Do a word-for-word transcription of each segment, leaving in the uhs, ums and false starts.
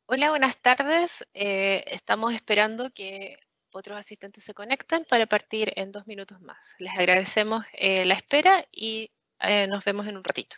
Hola, buenas tardes. Eh, estamos esperando que otros asistentes se conecten para partir en dos minutos más. Les agradecemos eh, la espera y eh, nos vemos en un ratito.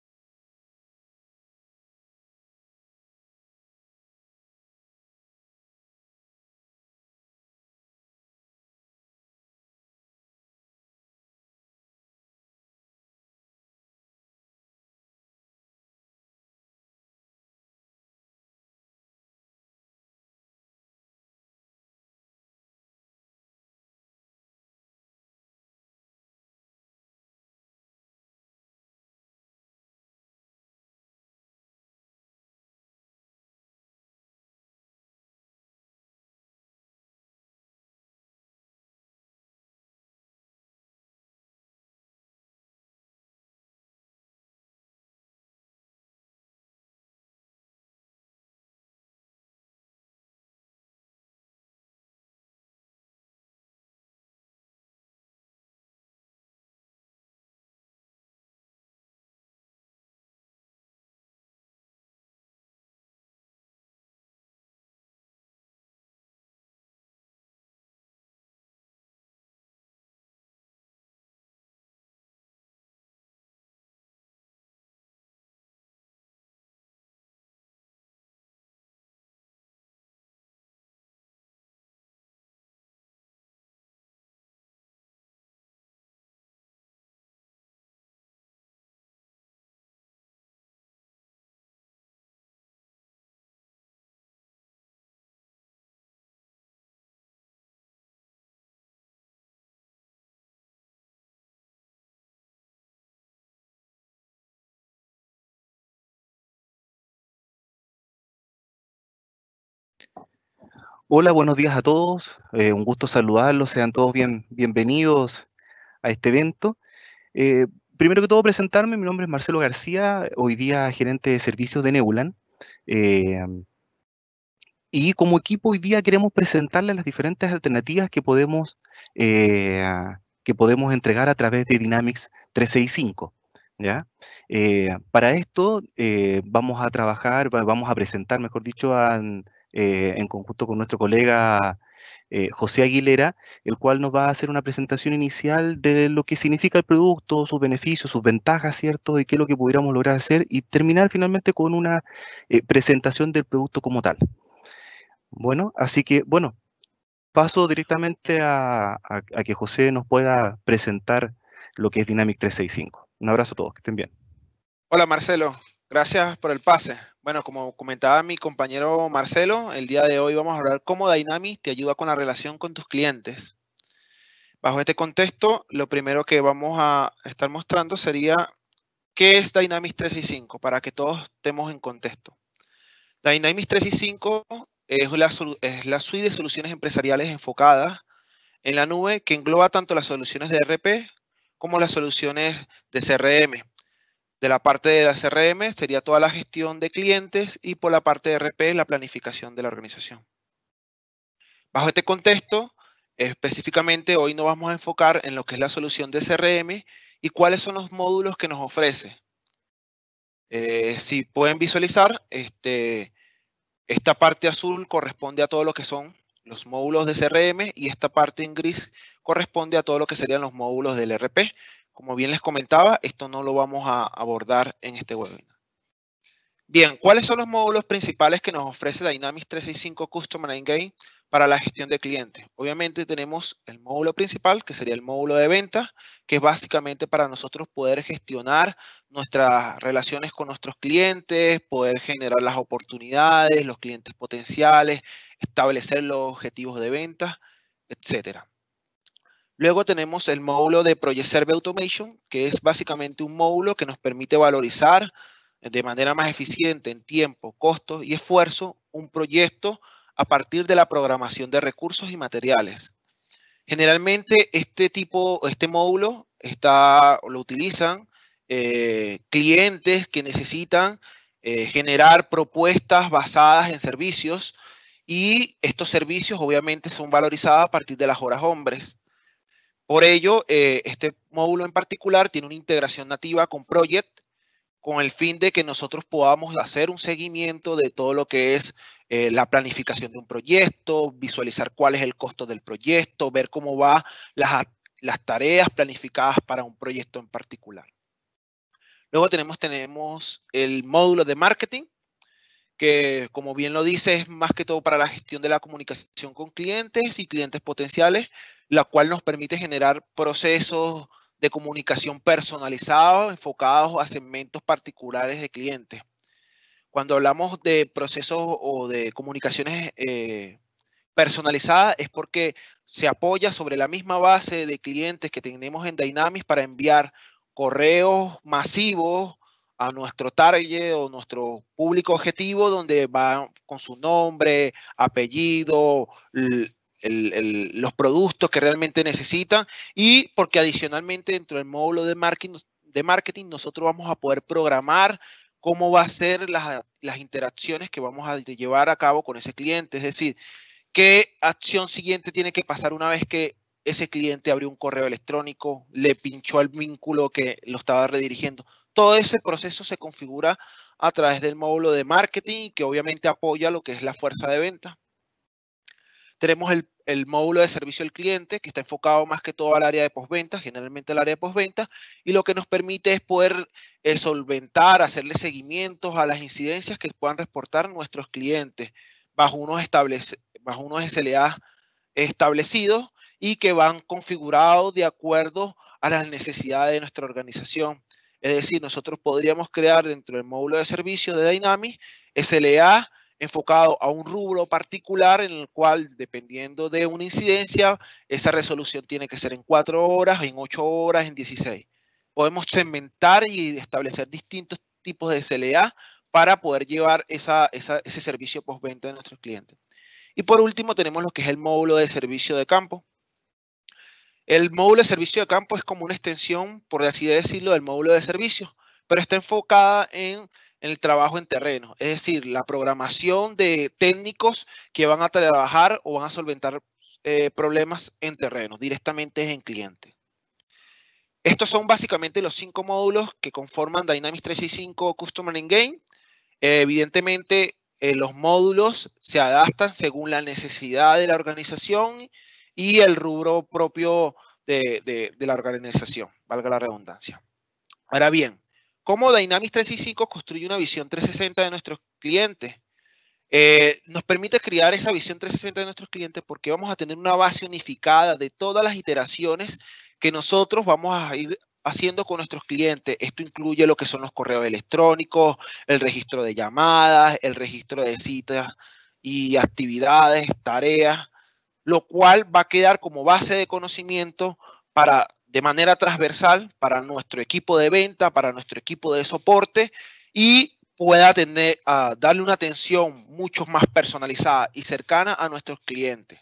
Hola, buenos días a todos. Eh, un gusto saludarlos. Sean todos bien, bienvenidos a este evento. Eh, Primero que todo, presentarme. Mi nombre es Marcelo García, hoy día gerente de servicios de Neuland. Eh, y como equipo, hoy día queremos presentarles las diferentes alternativas que podemos, eh, que podemos entregar a través de Dynamics trescientos sesenta y cinco. ¿Ya? Eh, para esto eh, vamos a trabajar, va- vamos a presentar, mejor dicho, an- eh, en conjunto con nuestro colega eh, José Aguilera, el cual nos va a hacer una presentación inicial de lo que significa el producto, sus beneficios, sus ventajas, ¿cierto? Y qué es lo que pudiéramos lograr hacer y terminar finalmente con una eh, presentación del producto como tal. Bueno, así que, bueno, paso directamente a, a- a que José nos pueda presentar lo que es Dynamic trescientos sesenta y cinco. Un abrazo a todos, que estén bien. Hola Marcelo, gracias por el pase. Bueno, como comentaba mi compañero Marcelo, el día de hoy vamos a hablar cómo Dynamics te ayuda con la relación con tus clientes. Bajo este contexto, lo primero que vamos a estar mostrando sería qué es Dynamics trescientos sesenta y cinco, para que todos estemos en contexto. Dynamics trescientos sesenta y cinco es la, es la suite de soluciones empresariales enfocadas en la nube que engloba tanto las soluciones de E R P como las soluciones de C R M. De la parte de la C R M sería toda la gestión de clientes y por la parte de E R P la planificación de la organización. Bajo este contexto, específicamente hoy nos vamos a enfocar en lo que es la solución de C R M y cuáles son los módulos que nos ofrece. Eh, si pueden visualizar, este, esta parte azul corresponde a todo lo que son los módulos de C R M y esta parte en gris corresponde a todo lo que serían los módulos del E R P. Como bien les comentaba, esto no lo vamos a abordar en este webinar. Bien, ¿cuáles son los módulos principales que nos ofrece Dynamics trescientos sesenta y cinco Customer Engage para la gestión de clientes? Obviamente tenemos el módulo principal, que sería el módulo de ventas, que es básicamente para nosotros poder gestionar nuestras relaciones con nuestros clientes, poder generar las oportunidades, los clientes potenciales, establecer los objetivos de ventas, etcétera. Luego tenemos el módulo de Project Server Automation, que es básicamente un módulo que nos permite valorizar de manera más eficiente en tiempo, costo y esfuerzo un proyecto a partir de la programación de recursos y materiales. Generalmente este tipo, este módulo está, lo utilizan eh, clientes que necesitan eh, generar propuestas basadas en servicios y estos servicios obviamente son valorizados a partir de las horas hombres. Por ello, eh, este módulo en particular tiene una integración nativa con Project, con el fin de que nosotros podamos hacer un seguimiento de todo lo que es eh, la planificación de un proyecto, visualizar cuál es el costo del proyecto, ver cómo van las, las tareas planificadas para un proyecto en particular. Luego tenemos, tenemos el módulo de marketing, que como bien lo dice es más que todo para la gestión de la comunicación con clientes y clientes potenciales, la cual nos permite generar procesos de comunicación personalizados, enfocados a segmentos particulares de clientes. Cuando hablamos de procesos o de comunicaciones eh, personalizadas es porque se apoya sobre la misma base de clientes que tenemos en Dynamics para enviar correos masivos a nuestro target o nuestro público objetivo, donde va con su nombre, apellido, el, el, el, los productos que realmente necesitan, y porque adicionalmente dentro del módulo de marketing, de marketing nosotros vamos a poder programar cómo va a ser las, las interacciones que vamos a llevar a cabo con ese cliente. Es decir, qué acción siguiente tiene que pasar una vez que ese cliente abrió un correo electrónico, le pinchó al vínculo que lo estaba redirigiendo. Todo ese proceso se configura a través del módulo de marketing, que obviamente apoya lo que es la fuerza de venta. Tenemos el, el módulo de servicio al cliente, que está enfocado más que todo al área de postventa, generalmente al área de postventa, y lo que nos permite es poder eh, solventar, hacerle seguimientos a las incidencias que puedan reportar nuestros clientes bajo unos, establece, bajo unos S L A establecidos y que van configurados de acuerdo a las necesidades de nuestra organización. Es decir, nosotros podríamos crear dentro del módulo de servicio de Dynamics S L A enfocado a un rubro particular en el cual, dependiendo de una incidencia, esa resolución tiene que ser en cuatro horas, en ocho horas, en dieciséis. Podemos segmentar y establecer distintos tipos de S L A para poder llevar esa, esa, ese servicio postventa de nuestros clientes. Y por último tenemos lo que es el módulo de servicio de campo. El módulo de servicio de campo es como una extensión, por así decirlo, del módulo de servicio, pero está enfocada en en el trabajo en terreno, es decir, la programación de técnicos que van a trabajar o van a solventar eh, problemas en terreno, directamente en cliente. Estos son básicamente los cinco módulos que conforman Dynamics trescientos sesenta y cinco Customer Engage. Eh, evidentemente, eh, los módulos se adaptan según la necesidad de la organización y el rubro propio de, de, de la organización, valga la redundancia. Ahora bien, ¿cómo Dynamics trescientos sesenta y cinco construye una visión trescientos sesenta de nuestros clientes? Eh, nos permite crear esa visión trescientos sesenta de nuestros clientes porque vamos a tener una base unificada de todas las iteraciones que nosotros vamos a ir haciendo con nuestros clientes. Esto incluye lo que son los correos electrónicos, el registro de llamadas, el registro de citas y actividades, tareas, lo cual va a quedar como base de conocimiento para de manera transversal para nuestro equipo de venta, para nuestro equipo de soporte y pueda tener, uh, darle una atención mucho más personalizada y cercana a nuestros clientes.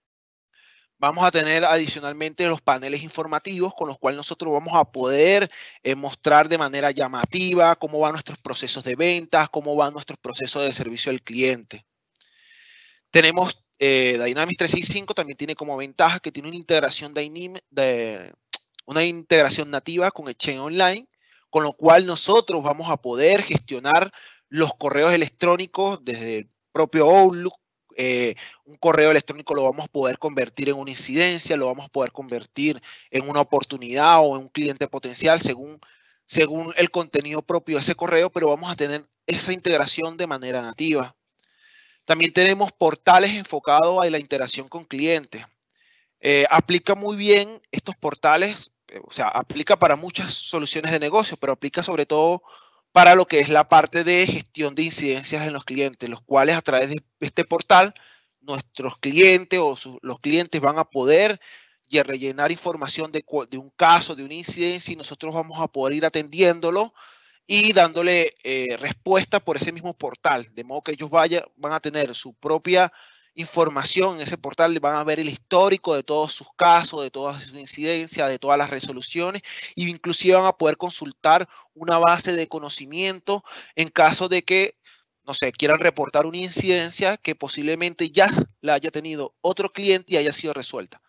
Vamos a tener adicionalmente los paneles informativos con los cuales nosotros vamos a poder eh, mostrar de manera llamativa cómo van nuestros procesos de ventas, cómo van nuestros procesos de servicio al cliente. Tenemos eh, Dynamics trescientos sesenta y cinco, también tiene como ventaja que tiene una integración de, de una integración nativa con Exchange Online, con lo cual nosotros vamos a poder gestionar los correos electrónicos desde el propio Outlook. Eh, un correo electrónico lo vamos a poder convertir en una incidencia, lo vamos a poder convertir en una oportunidad o en un cliente potencial según, según el contenido propio de ese correo, pero vamos a tener esa integración de manera nativa. También tenemos portales enfocados a la interacción con clientes. Eh, aplica muy bien estos portales, o sea, aplica para muchas soluciones de negocio, pero aplica sobre todo para lo que es la parte de gestión de incidencias en los clientes, los cuales a través de este portal, nuestros clientes o sus, los clientes van a poder ya rellenar información de, de un caso, de una incidencia, y nosotros vamos a poder ir atendiéndolo y dándole eh, respuesta por ese mismo portal, de modo que ellos vaya, van a tener su propia información en ese portal, van a ver el histórico de todos sus casos, de todas sus incidencias, de todas las resoluciones, y inclusive van a poder consultar una base de conocimiento en caso de que, no sé, quieran reportar una incidencia que posiblemente ya la haya tenido otro cliente y haya sido resuelta.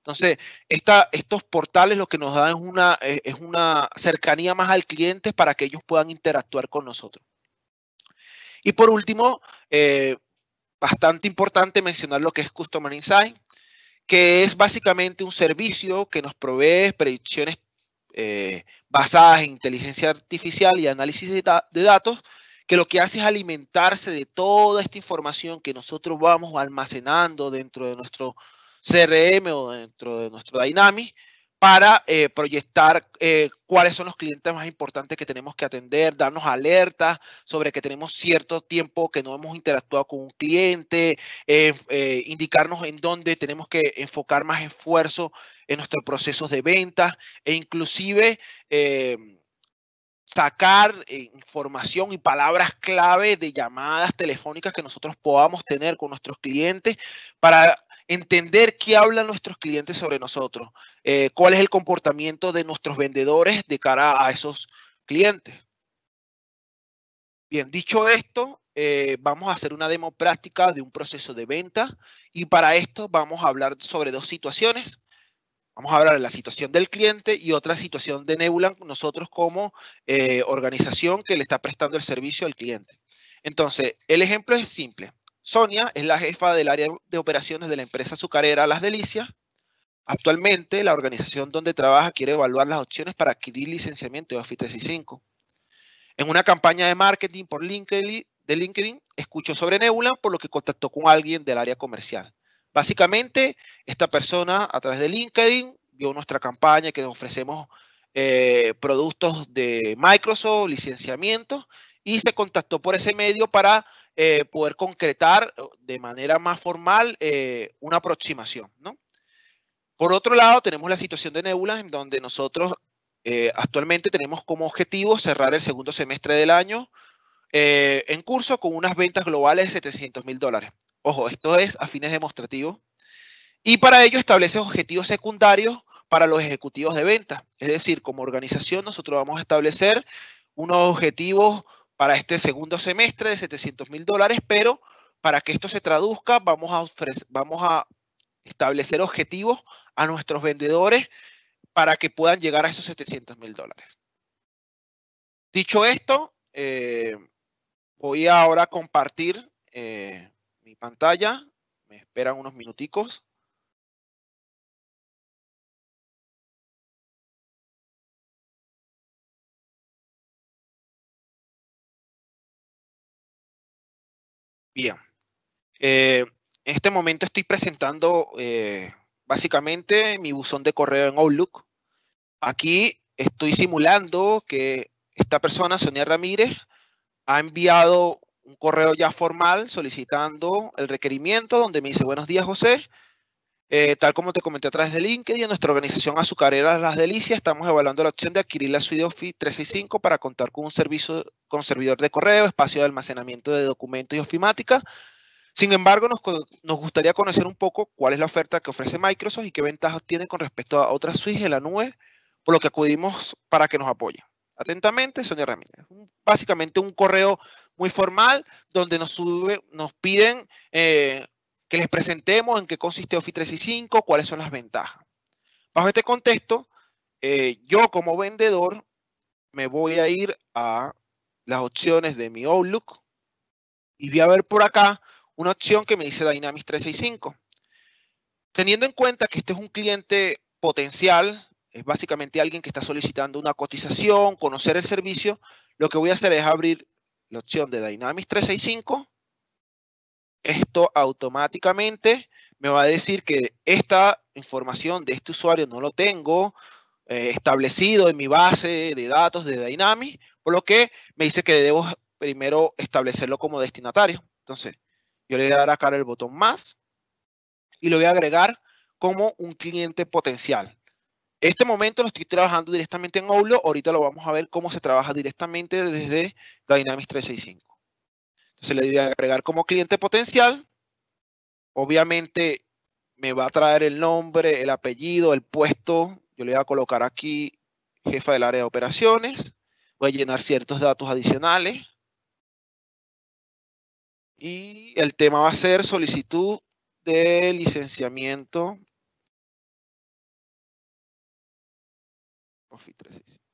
Entonces, esta, estos portales lo que nos dan es una, es una cercanía más al cliente para que ellos puedan interactuar con nosotros. Y por último, eh, bastante importante mencionar lo que es Customer Insight, que es básicamente un servicio que nos provee predicciones eh, basadas en inteligencia artificial y análisis de, da de datos, que lo que hace es alimentarse de toda esta información que nosotros vamos almacenando dentro de nuestro C R M o dentro de nuestro Dynamics para eh, proyectar eh, cuáles son los clientes más importantes que tenemos que atender, darnos alertas sobre que tenemos cierto tiempo que no hemos interactuado con un cliente, eh, eh, indicarnos en dónde tenemos que enfocar más esfuerzo en nuestros procesos de venta e inclusive eh, sacar eh, información y palabras clave de llamadas telefónicas que nosotros podamos tener con nuestros clientes para entender qué hablan nuestros clientes sobre nosotros, eh, cuál es el comportamiento de nuestros vendedores de cara a esos clientes. Bien, dicho esto, eh, vamos a hacer una demo práctica de un proceso de venta y para esto vamos a hablar sobre dos situaciones. Vamos a hablar de la situación del cliente y otra situación de Nebula, nosotros como eh, organización que le está prestando el servicio al cliente. Entonces, el ejemplo es simple. Sonia es la jefa del área de operaciones de la empresa azucarera Las Delicias. Actualmente, la organización donde trabaja quiere evaluar las opciones para adquirir licenciamiento de Office trescientos sesenta y cinco. En una campaña de marketing por LinkedIn, de LinkedIn, escuchó sobre Nebula, por lo que contactó con alguien del área comercial. Básicamente, esta persona a través de LinkedIn vio nuestra campaña que ofrecemos eh, productos de Microsoft, licenciamientos, y se contactó por ese medio para eh, poder concretar de manera más formal eh, una aproximación, ¿no? Por otro lado, tenemos la situación de Nebula, en donde nosotros eh, actualmente tenemos como objetivo cerrar el segundo semestre del año eh, en curso con unas ventas globales de setecientos mil dólares. Ojo, esto es a fines demostrativos. Y para ello establece objetivos secundarios para los ejecutivos de venta. Es decir, como organización nosotros vamos a establecer unos objetivos para este segundo semestre de setecientos mil dólares, pero para que esto se traduzca vamos a, ofrecer, vamos a establecer objetivos a nuestros vendedores para que puedan llegar a esos setecientos mil dólares. Dicho esto, eh, voy ahora a compartir eh, mi pantalla. Me esperan unos minuticos. Bien. Eh, en este momento estoy presentando eh, básicamente mi buzón de correo en Outlook. Aquí estoy simulando que esta persona, Sonia Ramírez, ha enviado un correo ya formal solicitando el requerimiento donde me dice: buenos días, José. Eh, tal como te comenté a través de LinkedIn, en nuestra organización azucarera Las Delicias estamos evaluando la opción de adquirir la suite Office trescientos sesenta y cinco para contar con un servicio con servidor de correo, espacio de almacenamiento de documentos y ofimática. Sin embargo, nos, nos gustaría conocer un poco cuál es la oferta que ofrece Microsoft y qué ventajas tiene con respecto a otras suites de la nube, por lo que acudimos para que nos apoyen. Atentamente, Sonia Ramírez. Básicamente un correo muy formal donde nos, sube, nos piden eh, que les presentemos en qué consiste Office trescientos sesenta y cinco, cuáles son las ventajas. Bajo este contexto, eh, yo como vendedor me voy a ir a las opciones de mi Outlook y voy a ver por acá una opción que me dice Dynamics trescientos sesenta y cinco. Teniendo en cuenta que este es un cliente potencial, es básicamente alguien que está solicitando una cotización, conocer el servicio, lo que voy a hacer es abrir la opción de Dynamics trescientos sesenta y cinco. Esto automáticamente me va a decir que esta información de este usuario no lo tengo eh, establecido en mi base de datos de Dynamics, por lo que me dice que debo primero establecerlo como destinatario. Entonces, yo le voy a dar acá el botón más y lo voy a agregar como un cliente potencial. En este momento lo estoy trabajando directamente en Outlook. Ahorita lo vamos a ver cómo se trabaja directamente desde Dynamics trescientos sesenta y cinco. Entonces le voy a agregar como cliente potencial. Obviamente me va a traer el nombre, el apellido, el puesto. Yo le voy a colocar aquí jefa del área de operaciones. Voy a llenar ciertos datos adicionales. Y el tema va a ser solicitud de licenciamiento Office trescientos sesenta y cinco.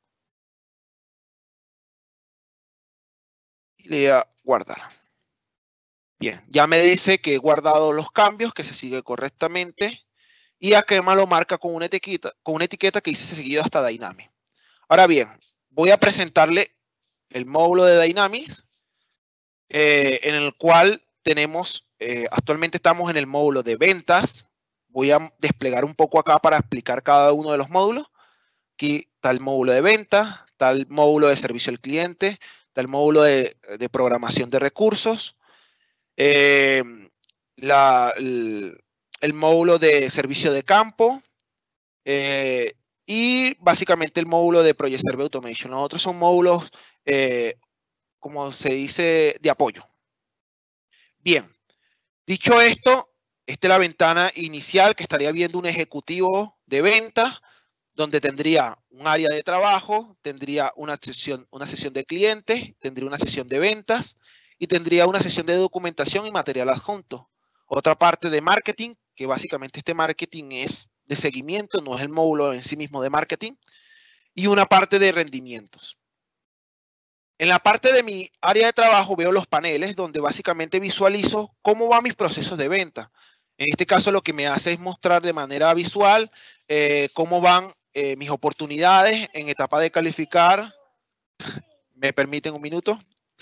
Y le voy a guardar. Bien, ya me dice que he guardado los cambios, que se sigue correctamente. Y acá me lo marca con una etiqueta, con una etiqueta que dice seguido hasta Dynamics. Ahora bien, voy a presentarle el módulo de Dynamics, eh, en el cual tenemos, eh, actualmente estamos en el módulo de ventas. Voy a desplegar un poco acá para explicar cada uno de los módulos. Aquí está el módulo de ventas, está el módulo de servicio al cliente, está el módulo de, de programación de recursos, eh, la, el, el módulo de servicio de campo, eh, y básicamente el módulo de Project Server Automation. Los otros son módulos, eh, como se dice, de apoyo. Bien, dicho esto, esta es la ventana inicial que estaría viendo un ejecutivo de ventas, donde tendría un área de trabajo, tendría una sesión, una sesión de clientes, tendría una sesión de ventas y tendría una sesión de documentación y material adjunto. Otra parte de marketing, que básicamente este marketing es de seguimiento, no es el módulo en sí mismo de marketing, y una parte de rendimientos. En la parte de mi área de trabajo veo los paneles donde básicamente visualizo cómo van mis procesos de venta. En este caso lo que me hace es mostrar de manera visual eh, cómo van eh, mis oportunidades en etapa de calificar. ¿Me permiten un minuto?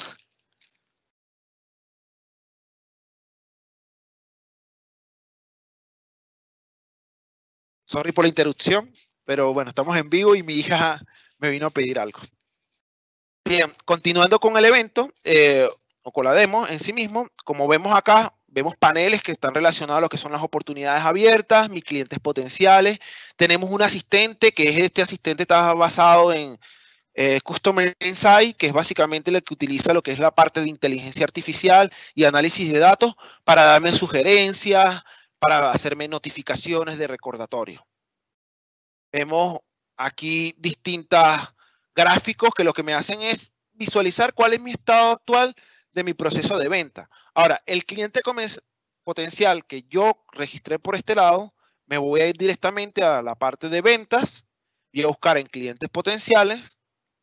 Sorry por la interrupción, pero bueno, estamos en vivo y mi hija me vino a pedir algo. Bien, continuando con el evento eh, o con la demo en sí mismo, como vemos acá, vemos paneles que están relacionados a lo que son las oportunidades abiertas, mis clientes potenciales. Tenemos un asistente, que es este asistente está basado en eh, Customer Insight, que es básicamente lo que utiliza lo que es la parte de inteligencia artificial y análisis de datos para darme sugerencias, para hacerme notificaciones de recordatorio. Vemos aquí distintas gráficos que lo que me hacen es visualizar cuál es mi estado actual de mi proceso de venta. Ahora, el cliente potencial que yo registré por este lado, me voy a ir directamente a la parte de ventas, voy a buscar en clientes potenciales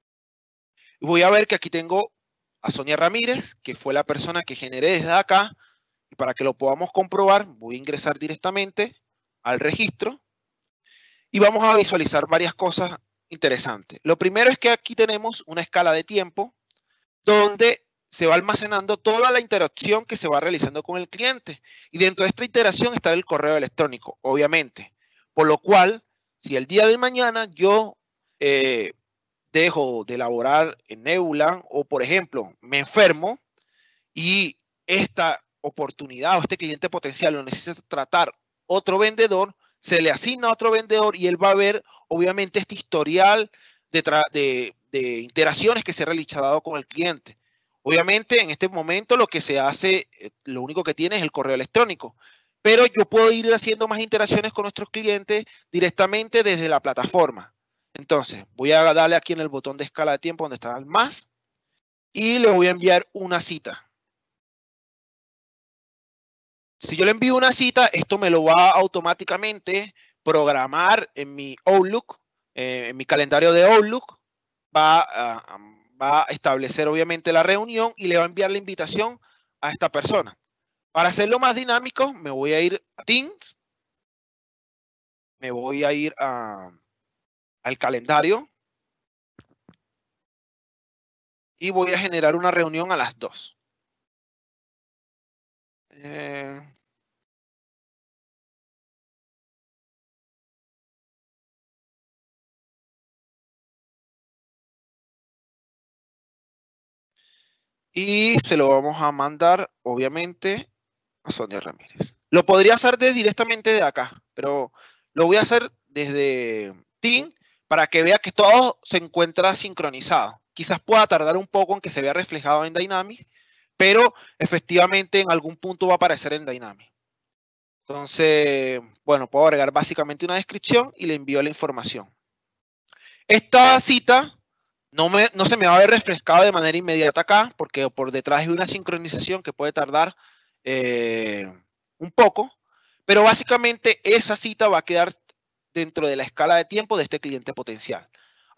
y voy a ver que aquí tengo a Sonia Ramírez, que fue la persona que generé desde acá, y para que lo podamos comprobar, voy a ingresar directamente al registro y vamos a visualizar varias cosas interesantes. Lo primero es que aquí tenemos una escala de tiempo donde se va almacenando toda la interacción que se va realizando con el cliente. Y dentro de esta iteración está el correo electrónico, obviamente. Por lo cual, si el día de mañana yo eh, dejo de elaborar en Nebula o, por ejemplo, me enfermo y esta oportunidad o este cliente potencial lo necesita tratar otro vendedor, se le asigna a otro vendedor y él va a ver, obviamente, este historial de, de, de interacciones que se ha realizado con el cliente. Obviamente, en este momento lo que se hace, lo único que tiene es el correo electrónico, pero yo puedo ir haciendo más interacciones con nuestros clientes directamente desde la plataforma. Entonces, voy a darle aquí en el botón de escala de tiempo donde está el más y le voy a enviar una cita. Si yo le envío una cita, esto me lo va a automáticamente programar en mi Outlook, eh, en mi calendario de Outlook. Va a, va a establecer obviamente la reunión y le va a enviar la invitación a esta persona. Para hacerlo más dinámico, me voy a ir a Teams. Me voy a ir a, al calendario. Y voy a generar una reunión a las dos. Eh, y se lo vamos a mandar, obviamente, a Sonia Ramírez. Lo podría hacer de, directamente de acá, pero lo voy a hacer desde Teams para que vea que todo se encuentra sincronizado. Quizás pueda tardar un poco en que se vea reflejado en Dynamics, pero efectivamente en algún punto va a aparecer en Dynamics. Entonces, bueno, puedo agregar básicamente una descripción y le envío la información. Esta cita no, me, no se me va a ver refrescada de manera inmediata acá, porque por detrás hay una sincronización que puede tardar eh, un poco, pero básicamente esa cita va a quedar dentro de la escala de tiempo de este cliente potencial.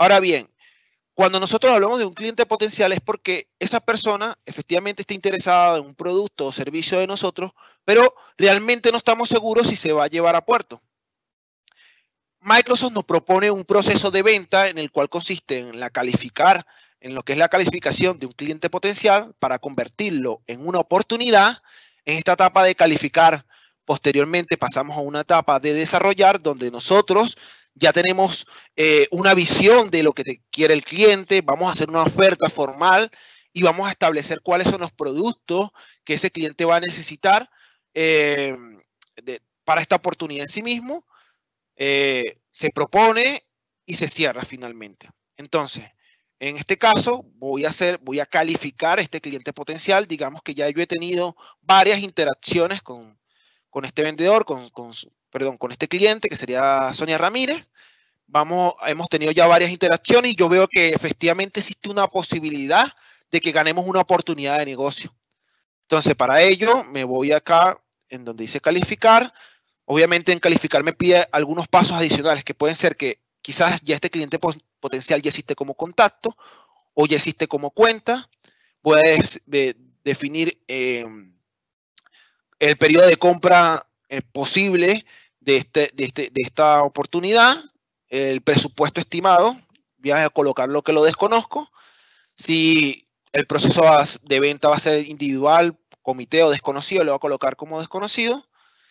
Ahora bien, cuando nosotros hablamos de un cliente potencial es porque esa persona efectivamente está interesada en un producto o servicio de nosotros, pero realmente no estamos seguros si se va a llevar a puerto. Microsoft nos propone un proceso de venta en el cual consiste en la calificar, en lo que es la calificación de un cliente potencial para convertirlo en una oportunidad. En esta etapa de calificar, posteriormente pasamos a una etapa de desarrollar donde nosotros ya tenemos eh, una visión de lo que te quiere el cliente, vamos a hacer una oferta formal y vamos a establecer cuáles son los productos que ese cliente va a necesitar eh, de, para esta oportunidad en sí mismo. Eh, se propone y se cierra finalmente. Entonces, en este caso, voy a hacer, voy a calificar este cliente potencial. Digamos que ya yo he tenido varias interacciones con, con este vendedor, con, con, perdón, con este cliente, que sería Sonia Ramírez. Vamos, hemos tenido ya varias interacciones y yo veo que efectivamente existe una posibilidad de que ganemos una oportunidad de negocio. Entonces, para ello, me voy acá en donde dice calificar. Obviamente en calificar me pide algunos pasos adicionales que pueden ser que quizás ya este cliente potencial ya existe como contacto o ya existe como cuenta. Voy a de, de, definir eh, el periodo de compra eh, posible de, este, de, este, de esta oportunidad, el presupuesto estimado, voy a colocar lo que lo desconozco, si el proceso de venta va a ser individual, comité o desconocido, lo voy a colocar como desconocido.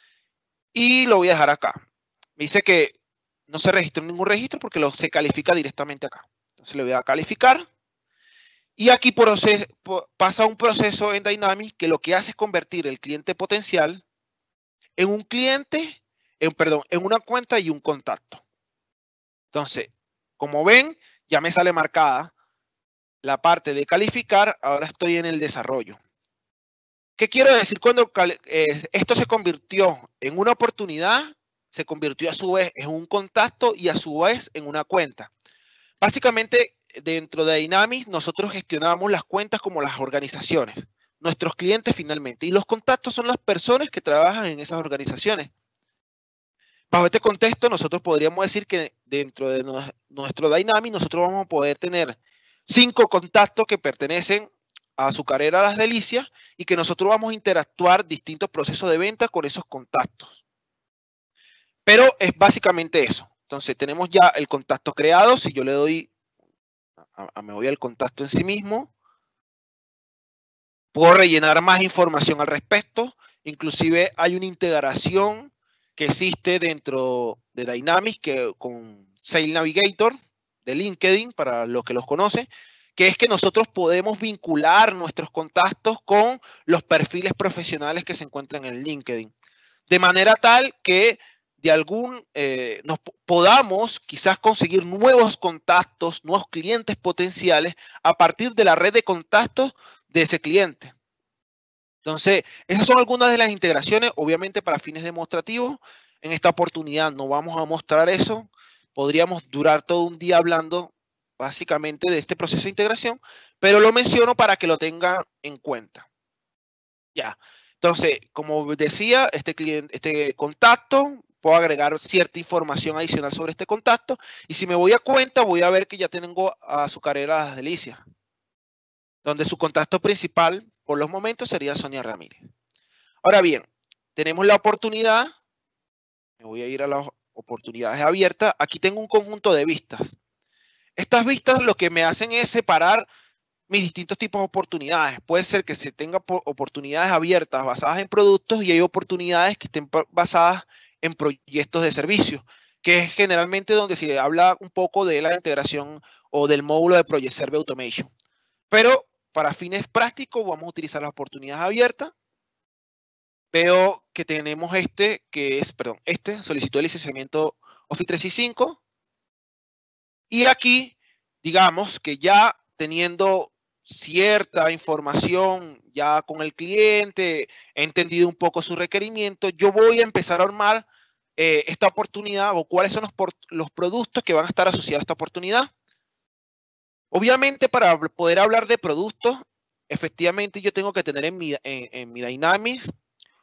Y lo voy a dejar acá. Me dice que no se registró en ningún registro porque lo, se califica directamente acá. Entonces le voy a calificar. Y aquí proces, pasa un proceso en Dynamics que lo que hace es convertir el cliente potencial en un cliente, en, perdón, en una cuenta y un contacto. Entonces, como ven, ya me sale marcada la parte de calificar. Ahora estoy en el desarrollo. ¿Qué quiero decir cuando eh, esto se convirtió en una oportunidad? Se convirtió a su vez en un contacto y a su vez en una cuenta. Básicamente, dentro de Dynamics, nosotros gestionamos las cuentas como las organizaciones, nuestros clientes finalmente. Y los contactos son las personas que trabajan en esas organizaciones. Bajo este contexto, nosotros podríamos decir que dentro de nuestro Dynamics, nosotros vamos a poder tener cinco contactos que pertenecen a Azucarera Las Delicias y que nosotros vamos a interactuar distintos procesos de venta con esos contactos. Pero es básicamente eso. Entonces tenemos ya el contacto creado. Si yo le doy, a, a, me voy al contacto en sí mismo, puedo rellenar más información al respecto. Inclusive hay una integración que existe dentro de Dynamics que, con Sales Navigator de LinkedIn, para los que los conocen, que es que nosotros podemos vincular nuestros contactos con los perfiles profesionales que se encuentran en LinkedIn. De manera tal que de algún, eh, nos podamos quizás conseguir nuevos contactos, nuevos clientes potenciales a partir de la red de contactos de ese cliente. Entonces, esas son algunas de las integraciones, obviamente para fines demostrativos. En esta oportunidad no vamos a mostrar eso. Podríamos durar todo un día hablando básicamente de este proceso de integración, pero lo menciono para que lo tengan en cuenta. Ya, entonces, como decía, este cliente, este contacto, puedo agregar cierta información adicional sobre este contacto, y si me voy a cuenta, voy a ver que ya tengo a Azucarera Las Delicias, donde su contacto principal, por los momentos, sería Sonia Ramírez. Ahora bien, tenemos la oportunidad, me voy a ir a las oportunidades abiertas, aquí tengo un conjunto de vistas. Estas vistas lo que me hacen es separar mis distintos tipos de oportunidades. Puede ser que se tenga oportunidades abiertas basadas en productos y hay oportunidades que estén basadas en proyectos de servicio, que es generalmente donde se habla un poco de la integración o del módulo de Project Server Automation. Pero para fines prácticos vamos a utilizar las oportunidades abiertas. Veo que tenemos este, que es, perdón, este, solicitud de licenciamiento Office trescientos sesenta y cinco. Y aquí, digamos que ya teniendo cierta información ya con el cliente, he entendido un poco su requerimiento, yo voy a empezar a armar eh, esta oportunidad o cuáles son los, los productos que van a estar asociados a esta oportunidad. Obviamente, para poder hablar de productos, efectivamente yo tengo que tener en mi, en, en mi Dynamics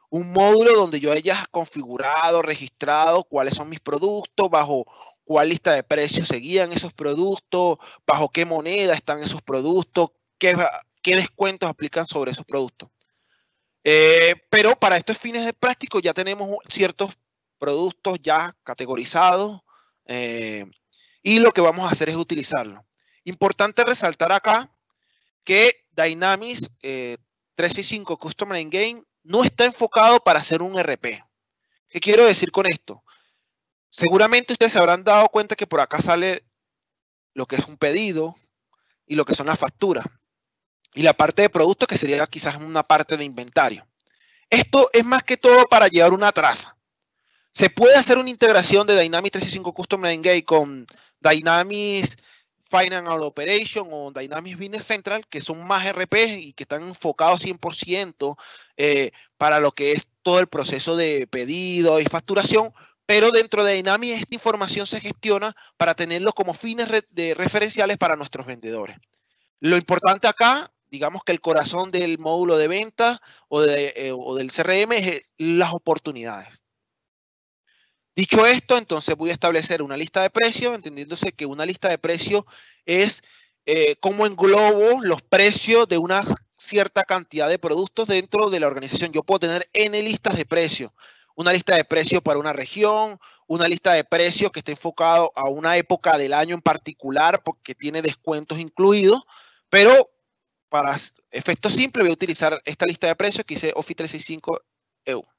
un módulo donde yo haya configurado, registrado cuáles son mis productos, bajo cuál lista de precios seguían esos productos, bajo qué moneda están esos productos, qué, qué descuentos aplican sobre esos productos. Eh, pero para estos fines de práctico ya tenemos ciertos productos ya categorizados eh, y lo que vamos a hacer es utilizarlo. Importante resaltar acá que Dynamics eh, trescientos sesenta y cinco Customer Engagement no está enfocado para hacer un R P. ¿Qué quiero decir con esto? Seguramente ustedes se habrán dado cuenta que por acá sale lo que es un pedido y lo que son las facturas. Y la parte de producto que sería quizás una parte de inventario. Esto es más que todo para llevar una traza. Se puede hacer una integración de Dynamics trescientos sesenta y cinco Customer Engage con Dynamics Financial Operation o Dynamics Business Central, que son más R P y que están enfocados cien por ciento eh, para lo que es todo el proceso de pedido y facturación, pero dentro de Dynamics esta información se gestiona para tenerlo como fines re de referenciales para nuestros vendedores. Lo importante acá, digamos que el corazón del módulo de venta o, de, eh, o del C R M es las oportunidades. Dicho esto, entonces voy a establecer una lista de precios, entendiéndose que una lista de precios es eh, cómo englobo los precios de una cierta cantidad de productos dentro de la organización. Yo puedo tener N listas de precios. Una lista de precios para una región, una lista de precios que esté enfocado a una época del año en particular porque tiene descuentos incluidos, pero para efectos simples voy a utilizar esta lista de precios que dice Office trescientos sesenta y cinco E U.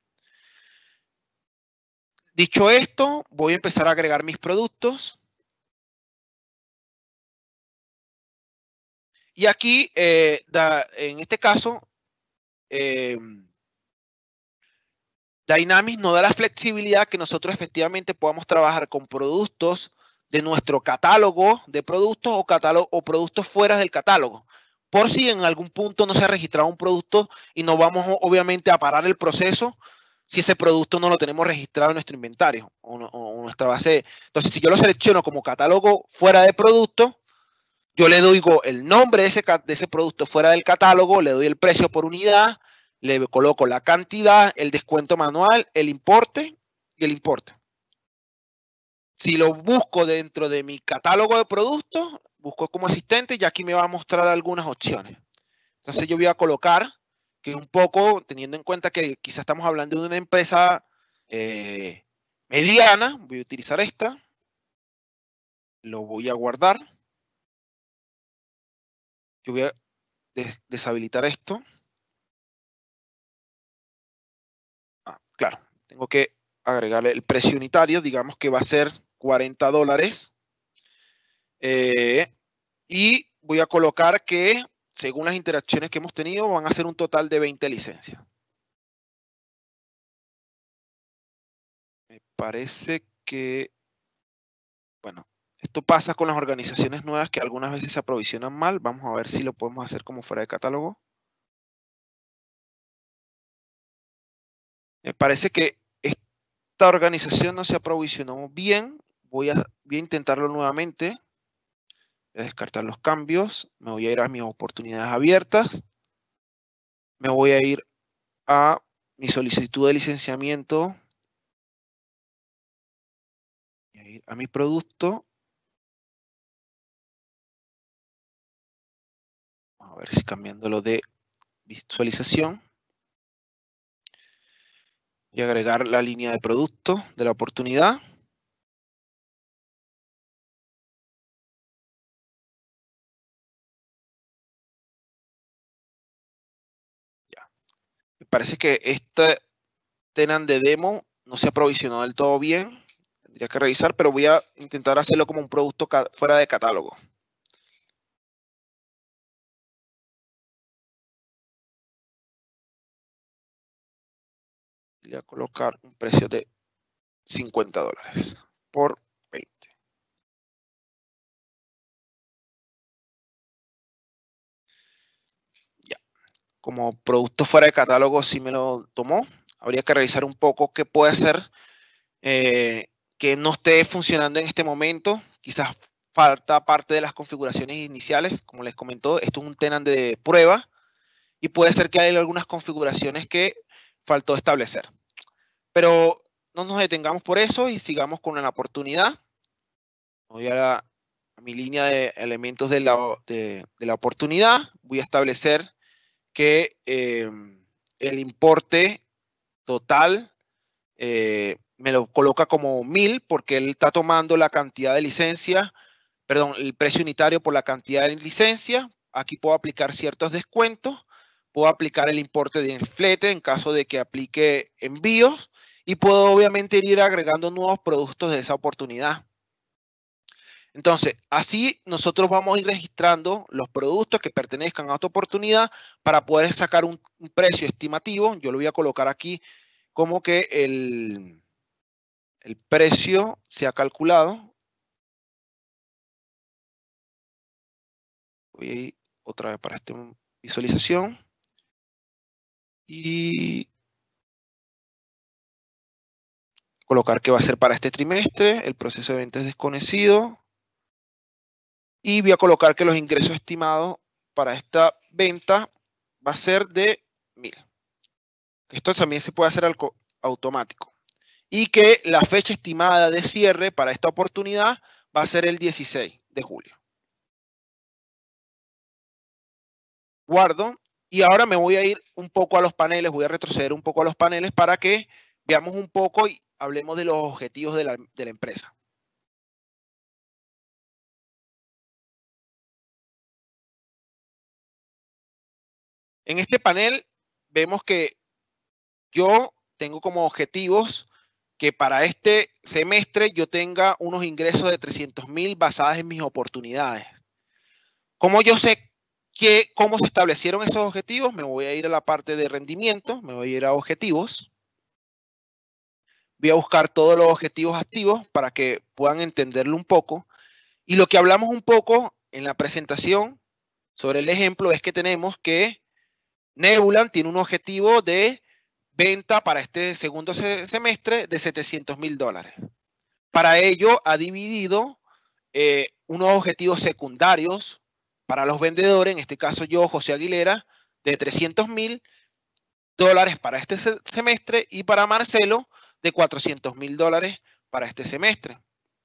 Dicho esto, voy a empezar a agregar mis productos. Y aquí, eh, da, en este caso, eh, Dynamics nos da la flexibilidad que nosotros efectivamente podamos trabajar con productos de nuestro catálogo de productos o, catálogo, o productos fuera del catálogo. Por si en algún punto no se ha registrado un producto y no vamos obviamente a parar el proceso si ese producto no lo tenemos registrado en nuestro inventario o, no, o nuestra base. Entonces, si yo lo selecciono como catálogo fuera de producto, yo le doy el nombre de ese, de ese producto fuera del catálogo, le doy el precio por unidad, le coloco la cantidad, el descuento manual, el importe y el importe. Si lo busco dentro de mi catálogo de productos, busco como asistente y aquí me va a mostrar algunas opciones. Entonces yo voy a colocar que un poco, teniendo en cuenta que quizás estamos hablando de una empresa eh, mediana, voy a utilizar esta. Lo voy a guardar. Yo voy a des deshabilitar esto. Ah, claro, tengo que agregarle el precio unitario, digamos que va a ser cuarenta dólares. Eh, y voy a colocar que, según las interacciones que hemos tenido, van a ser un total de veinte licencias. Me parece que, bueno, esto pasa con las organizaciones nuevas que algunas veces se aprovisionan mal. Vamos a ver si lo podemos hacer como fuera de catálogo. Me parece que esta organización no se aprovisionó bien. Voy a, voy a intentarlo nuevamente. Voy a descartar los cambios. Me voy a ir a mis oportunidades abiertas. Me voy a ir a mi solicitud de licenciamiento. Voy a ir a mi producto. Vamos a ver si cambiándolo de visualización. Y agregar la línea de producto de la oportunidad. Ya. Me parece que este tenant de demo no se aprovisionó del todo bien. Tendría que revisar, pero voy a intentar hacerlo como un producto fuera de catálogo. Voy a colocar un precio de cincuenta dólares por veinte. Ya. Como producto fuera de catálogo sí me lo tomó. Habría que revisar un poco qué puede ser eh, que no esté funcionando en este momento. Quizás falta parte de las configuraciones iniciales. Como les comentó, esto es un tenant de prueba y puede ser que haya algunas configuraciones que faltó establecer. Pero no nos detengamos por eso y sigamos con la oportunidad. Voy a, la, a mi línea de elementos de la, de, de la oportunidad. Voy a establecer que eh, el importe total eh, me lo coloca como mil porque él está tomando la cantidad de licencia, perdón, el precio unitario por la cantidad de licencia. Aquí puedo aplicar ciertos descuentos. Puedo aplicar el importe de flete en caso de que aplique envíos y puedo obviamente ir agregando nuevos productos de esa oportunidad. Entonces, así nosotros vamos a ir registrando los productos que pertenezcan a esta oportunidad para poder sacar un, un precio estimativo. Yo lo voy a colocar aquí como que el, el precio se ha calculado. Voy a ir otra vez para esta visualización. Y colocar que va a ser para este trimestre, el proceso de venta es desconocido. Y voy a colocar que los ingresos estimados para esta venta va a ser de mil. Esto también se puede hacer algo automático. Y que la fecha estimada de cierre para esta oportunidad va a ser el dieciséis de julio. Guardo. Y ahora me voy a ir un poco a los paneles, voy a retroceder un poco a los paneles para que veamos un poco y hablemos de los objetivos de la, de la empresa. En este panel vemos que yo tengo como objetivos que para este semestre yo tenga unos ingresos de trescientos mil basadas en mis oportunidades. ¿Cómo yo sé que, cómo se establecieron esos objetivos? Me voy a ir a la parte de rendimiento, me voy a ir a objetivos. Voy a buscar todos los objetivos activos para que puedan entenderlo un poco. Y lo que hablamos un poco en la presentación sobre el ejemplo es que tenemos que Nebulan tiene un objetivo de venta para este segundo semestre de setecientos mil dólares. Para ello ha dividido eh, unos objetivos secundarios para los vendedores, en este caso yo, José Aguilera, de trescientos mil dólares para este semestre y para Marcelo de cuatrocientos mil dólares para este semestre.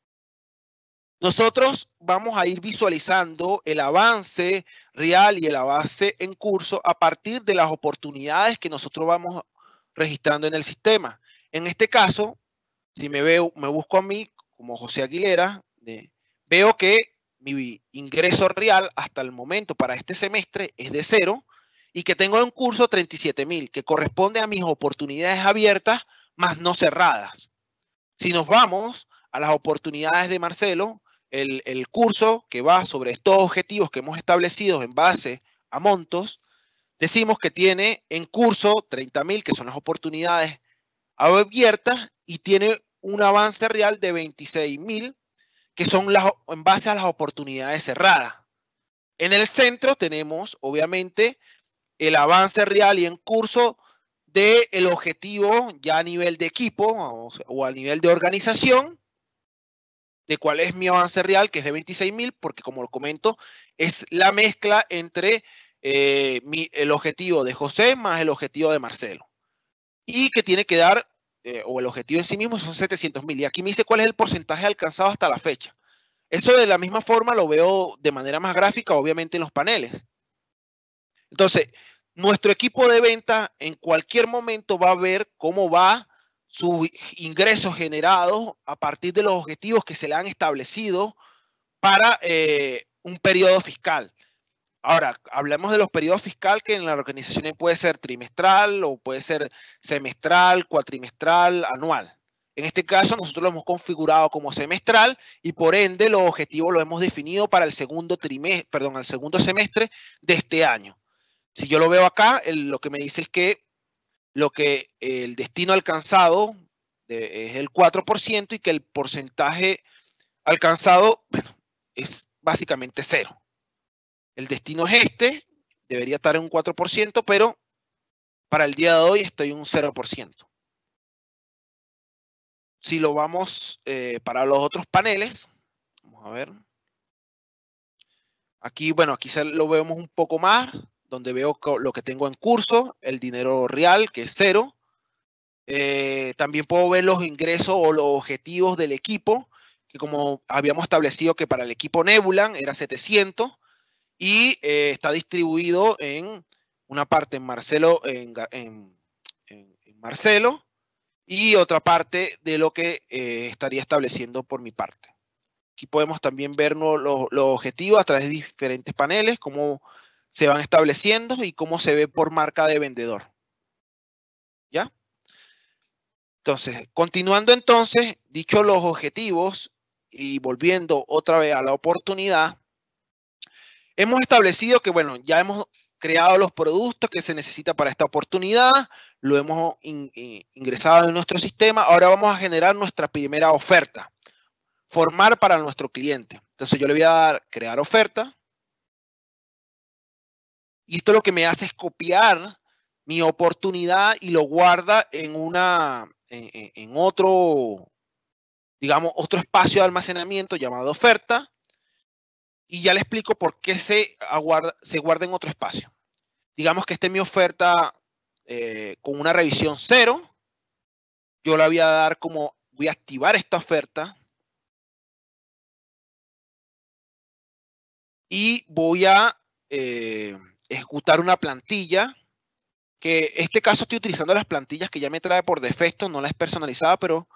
Nosotros vamos a ir visualizando el avance real y el avance en curso a partir de las oportunidades que nosotros vamos registrando en el sistema. En este caso, si me veo, me busco a mí como José Aguilera, de, veo que mi ingreso real hasta el momento para este semestre es de cero y que tengo en curso treinta y siete mil, que corresponde a mis oportunidades abiertas más no cerradas. Si nos vamos a las oportunidades de Marcelo, el, el curso que va sobre estos objetivos que hemos establecido en base a montos, decimos que tiene en curso treinta mil, que son las oportunidades abiertas, y tiene un avance real de veintiséis mil, que son las, en base a las oportunidades cerradas. En el centro tenemos, obviamente, el avance real y en curso del objetivo ya a nivel de equipo o, o a nivel de organización, de cuál es mi avance real, que es de veintiséis mil, porque como lo comento, es la mezcla entre eh, mi, el objetivo de José más el objetivo de Marcelo. Y que tiene que dar, eh, o el objetivo en sí mismo son setecientos mil. Y aquí me dice cuál es el porcentaje alcanzado hasta la fecha. Eso de la misma forma lo veo de manera más gráfica, obviamente en los paneles. Entonces, nuestro equipo de venta en cualquier momento va a ver cómo va sus ingresos generados a partir de los objetivos que se le han establecido para eh, un periodo fiscal. Ahora, hablemos de los periodos fiscales que en las organizaciones puede ser trimestral o puede ser semestral, cuatrimestral, anual. En este caso, nosotros lo hemos configurado como semestral y por ende los objetivos los hemos definido para el segundo trimestre, perdón, el segundo semestre de este año. Si yo lo veo acá, el, lo que me dice es que lo que el destino alcanzado de, es el cuatro por ciento y que el porcentaje alcanzado, bueno, es básicamente cero. El destino es este, debería estar en un cuatro por ciento, pero para el día de hoy estoy en un cero por ciento. Si lo vamos eh, para los otros paneles, vamos a ver. Aquí, bueno, aquí se lo vemos un poco más, donde veo lo que tengo en curso, el dinero real, que es cero, Eh, también puedo ver los ingresos o los objetivos del equipo, que como habíamos establecido que para el equipo Nebulan era setecientos y eh, está distribuido en una parte en Marcelo, en, en, en, en Marcelo y otra parte de lo que eh, estaría estableciendo por mi parte. Aquí podemos también ver los, los, los objetivos a través de diferentes paneles, cómo se van estableciendo y cómo se ve por marca de vendedor. ¿Ya? Entonces, continuando entonces, dicho los objetivos y volviendo otra vez a la oportunidad, hemos establecido que, bueno, ya hemos creado los productos que se necesita para esta oportunidad, lo hemos in, in, ingresado en nuestro sistema, ahora vamos a generar nuestra primera oferta, formar para nuestro cliente. Entonces yo le voy a dar crear oferta y esto lo que me hace es copiar mi oportunidad y lo guarda en una, en, en otro, digamos, otro espacio de almacenamiento llamado oferta. Y ya le explico por qué se, aguarda, se guarda en otro espacio. Digamos que esta es mi oferta eh, con una revisión cero. Yo la voy a dar como, voy a activar esta oferta. Y voy a eh, ejecutar una plantilla. Que en este caso estoy utilizando las plantillas que ya me trae por defecto, no las es personalizada, pero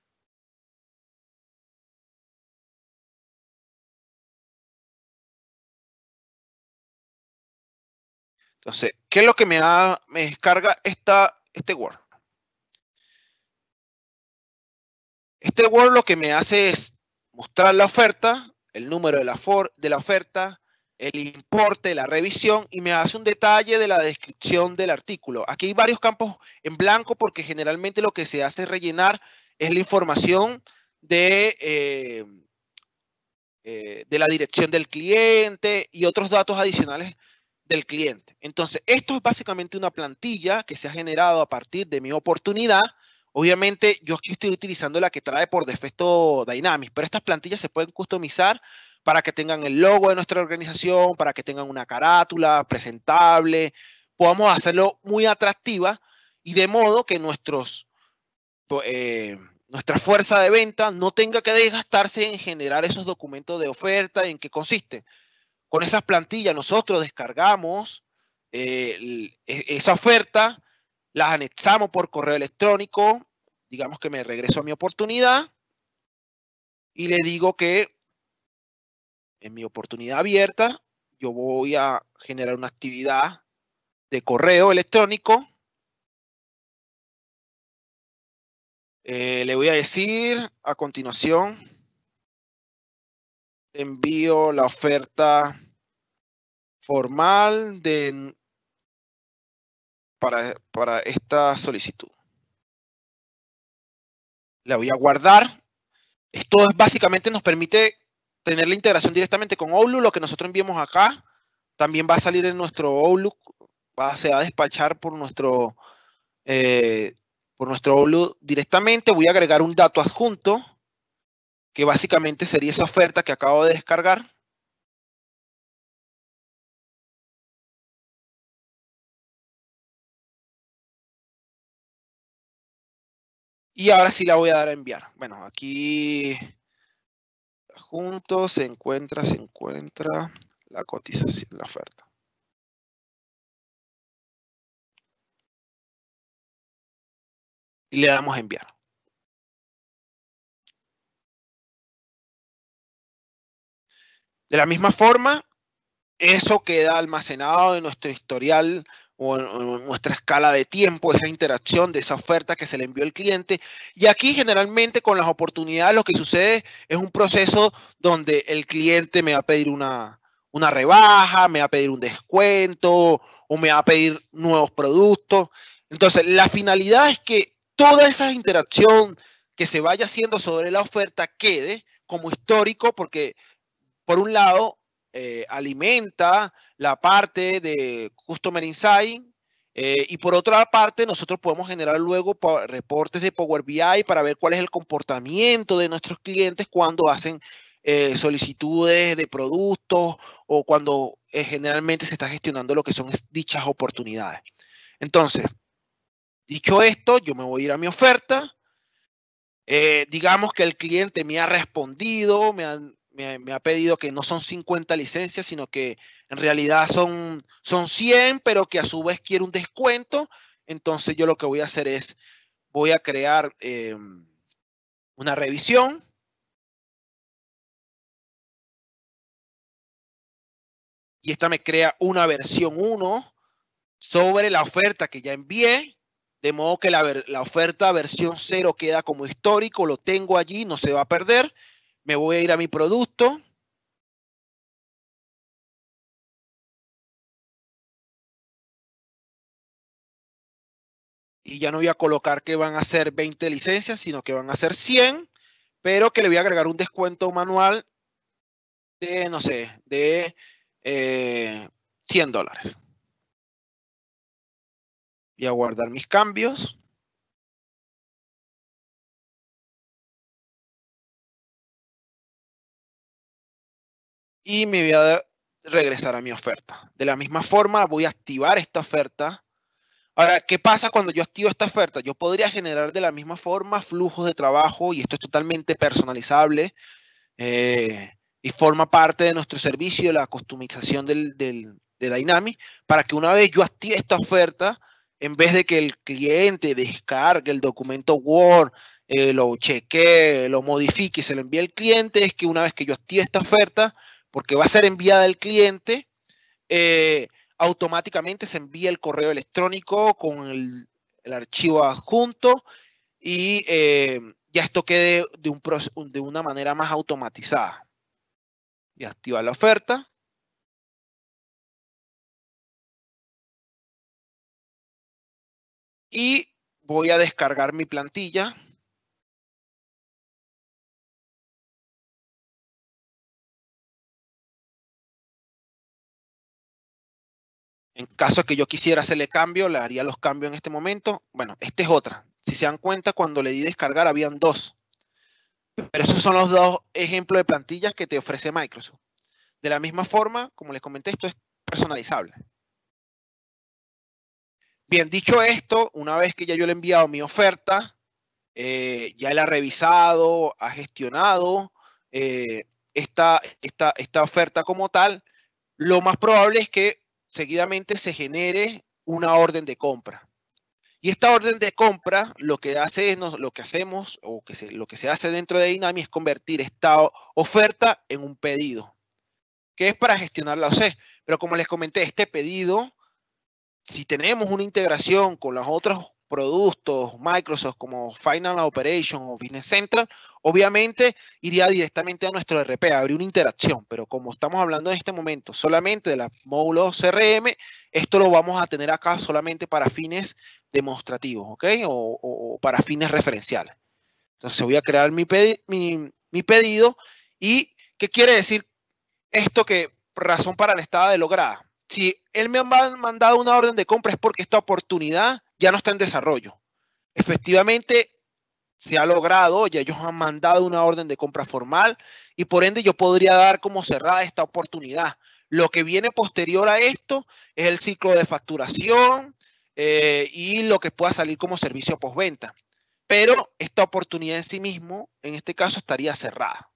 entonces, ¿qué es lo que me, da, me descarga esta, este Word? Este Word lo que me hace es mostrar la oferta, el número de la, for, de la oferta, el importe, la revisión y me hace un detalle de la descripción del artículo. Aquí hay varios campos en blanco porque generalmente lo que se hace es rellenar es la información de, eh, eh, de la dirección del cliente y otros datos adicionales del cliente. Entonces, esto es básicamente una plantilla que se ha generado a partir de mi oportunidad. Obviamente, yo aquí estoy utilizando la que trae por defecto Dynamics, pero estas plantillas se pueden customizar para que tengan el logo de nuestra organización, para que tengan una carátula presentable, podamos hacerlo muy atractiva y de modo que nuestros, eh, nuestra fuerza de venta no tenga que desgastarse en generar esos documentos de oferta, en qué consisten. Con esas plantillas nosotros descargamos eh, esa oferta, las anexamos por correo electrónico, digamos que me regreso a mi oportunidad y le digo que en mi oportunidad abierta yo voy a generar una actividad de correo electrónico. Eh, le voy a decir a continuación, envío la oferta formal de, para, para esta solicitud. La voy a guardar. Esto es, básicamente nos permite tener la integración directamente con Outlook. Lo que nosotros enviemos acá también va a salir en nuestro Outlook, va, se va a despachar por nuestro, eh, por nuestro Outlook directamente. Voy a agregar un dato adjunto, que básicamente sería esa oferta que acabo de descargar. Y ahora sí la voy a dar a enviar. Bueno, aquí juntos se encuentra, se encuentra la cotización, la oferta. Y le damos a enviar. De la misma forma, eso queda almacenado en nuestro historial o en nuestra escala de tiempo, esa interacción de esa oferta que se le envió al cliente. Y aquí generalmente con las oportunidades lo que sucede es un proceso donde el cliente me va a pedir una, una rebaja, me va a pedir un descuento o me va a pedir nuevos productos. Entonces, la finalidad es que toda esa interacción que se vaya haciendo sobre la oferta quede como histórico porque, por un lado, Eh, alimenta la parte de Customer Insight eh, y por otra parte nosotros podemos generar luego reportes de Power B I para ver cuál es el comportamiento de nuestros clientes cuando hacen eh, solicitudes de productos o cuando eh, generalmente se está gestionando lo que son dichas oportunidades. Entonces, Dicho esto, yo me voy a ir a mi oferta. Eh, digamos que el cliente me ha respondido, me, han, me, me ha pedido que no son cincuenta licencias, sino que en realidad son, son cien, pero que a su vez quiere un descuento. Entonces yo lo que voy a hacer es, voy a crear eh, una revisión. Y esta me crea una versión uno sobre la oferta que ya envié. De modo que la, la oferta versión cero queda como histórico, lo tengo allí, no se va a perder. Me voy a ir a mi producto. Y ya no voy a colocar que van a ser veinte licencias, sino que van a ser cien, pero que le voy a agregar un descuento manual de, no sé, de eh, cien dólares. Voy a guardar mis cambios. Y me voy a regresar a mi oferta. De la misma forma, voy a activar esta oferta. Ahora, ¿qué pasa cuando yo activo esta oferta? Yo podría generar de la misma forma flujos de trabajo y esto es totalmente personalizable eh, y forma parte de nuestro servicio de la customización del, del, de Dynamics para que una vez yo active esta oferta, en vez de que el cliente descargue el documento Word, eh, lo chequee, lo modifique y se lo envíe al cliente, es que una vez que yo active esta oferta, porque va a ser enviada al cliente, eh, automáticamente se envía el correo electrónico con el, el archivo adjunto y eh, ya esto quede de, un, de una manera más automatizada. Y activar la oferta. Y voy a descargar mi plantilla. En caso de que yo quisiera hacerle cambio, le haría los cambios en este momento. Bueno, esta es otra. Si se dan cuenta, cuando le di descargar, habían dos. Pero esos son los dos ejemplos de plantillas que te ofrece Microsoft. De la misma forma, como les comenté, esto es personalizable. Bien, dicho esto, una vez que ya yo le he enviado mi oferta, eh, ya él ha revisado, ha gestionado eh, esta, esta, esta oferta como tal, lo más probable es que seguidamente se genere una orden de compra. Y esta orden de compra lo que hace, lo que hacemos o que se, lo que se hace dentro de Dynamics es convertir esta oferta en un pedido, que es para gestionar la O C. Pero como les comenté, este pedido, si tenemos una integración con los otros productos Microsoft como Final Operation o Business Central, obviamente iría directamente a nuestro E R P, habría una interacción, pero como estamos hablando en este momento solamente de los módulos C R M, esto lo vamos a tener acá solamente para fines demostrativos, ¿ok? O, o, o para fines referenciales. Entonces voy a crear mi, pedi mi, mi pedido y ¿qué quiere decir esto? Que razón para la estada de lograda. Si él me ha mandado una orden de compra es porque esta oportunidad ya no está en desarrollo. Efectivamente, se ha logrado, ya ellos han mandado una orden de compra formal y por ende yo podría dar como cerrada esta oportunidad. Lo que viene posterior a esto es el ciclo de facturación eh, y lo que pueda salir como servicio postventa. Pero esta oportunidad en sí mismo, en este caso, estaría cerrada.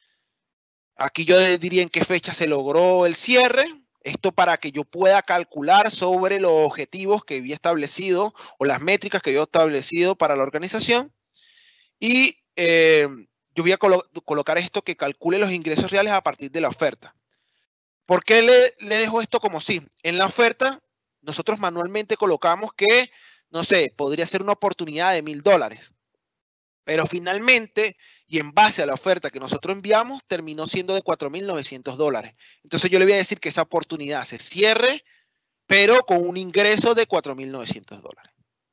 Aquí yo diría en qué fecha se logró el cierre. Esto para que yo pueda calcular sobre los objetivos que había establecido o las métricas que había establecido para la organización. Y eh, yo voy a colo colocar esto que calcule los ingresos reales a partir de la oferta. ¿Por qué le, le dejo esto como sí? En la oferta, nosotros manualmente colocamos que, no sé, podría ser una oportunidad de mil dólares. Pero finalmente, y en base a la oferta que nosotros enviamos, terminó siendo de cuatro mil novecientos dólares. Entonces yo le voy a decir que esa oportunidad se cierre, pero con un ingreso de cuatro mil novecientos dólares.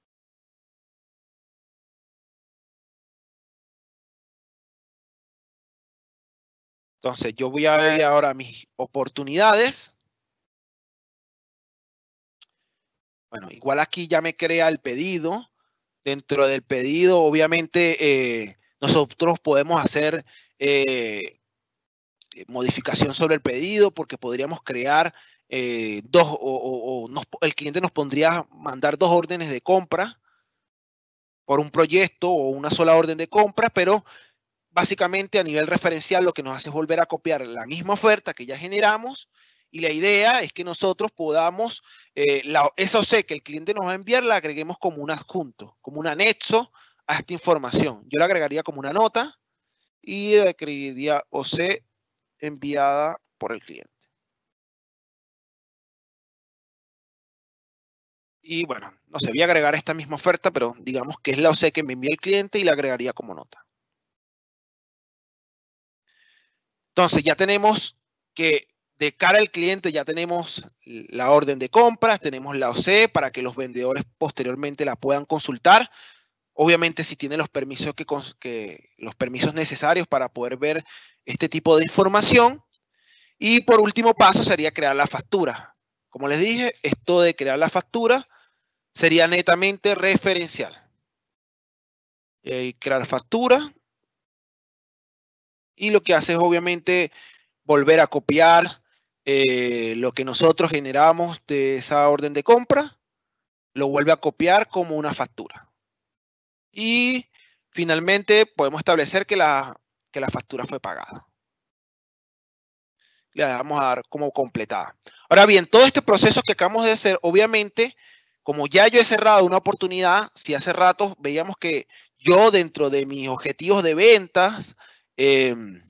Entonces yo voy a ver ahora mis oportunidades. Bueno, igual aquí ya me crea el pedido. Dentro del pedido, obviamente, eh, nosotros podemos hacer eh, modificación sobre el pedido porque podríamos crear eh, dos o, o, o nos, el cliente nos pondría mandar dos órdenes de compra por un proyecto o una sola orden de compra, pero básicamente a nivel referencial lo que nos hace es volver a copiar la misma oferta que ya generamos, y la idea es que nosotros podamos, eh, la, esa O C que el cliente nos va a enviar, la agreguemos como un adjunto, como un anexo a esta información. Yo la agregaría como una nota y escribiría O C enviada por el cliente. Y bueno, no sé, voy a agregar esta misma oferta, pero digamos que es la O C que me envía el cliente y la agregaría como nota. Entonces ya tenemos que de cara al cliente ya tenemos la orden de compras, tenemos la O C para que los vendedores posteriormente la puedan consultar. Obviamente si tiene los permisos, que, que, los permisos necesarios para poder ver este tipo de información. Y por último paso sería crear la factura. Como les dije, esto de crear la factura sería netamente referencial. Eh, crear factura. Y lo que hace es obviamente volver a copiar eh, lo que nosotros generamos de esa orden de compra. Lo vuelve a copiar como una factura. Y finalmente podemos establecer que la, que la factura fue pagada. Le vamos a dar como completada. Ahora bien, todo este proceso que acabamos de hacer, obviamente, como ya yo he cerrado una oportunidad, si hace rato veíamos que yo dentro de mis objetivos de ventas eh,